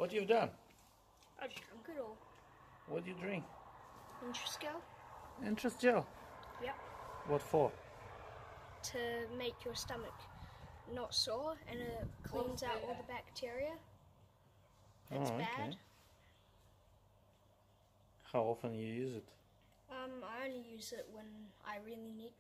What you've done? I just drunk it all. What do you drink? Enterosgel? Enterosgel? Yep. What for? To make your stomach not sore, and it cleans out all the bacteria. That's bad. How often you use it? I only use it when I really need